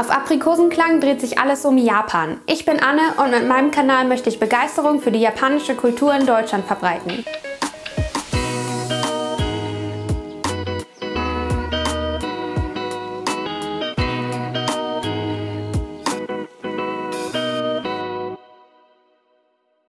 Auf Aprikosenklang dreht sich alles um Japan. Ich bin Anne und mit meinem Kanal möchte ich Begeisterung für die japanische Kultur in Deutschland verbreiten.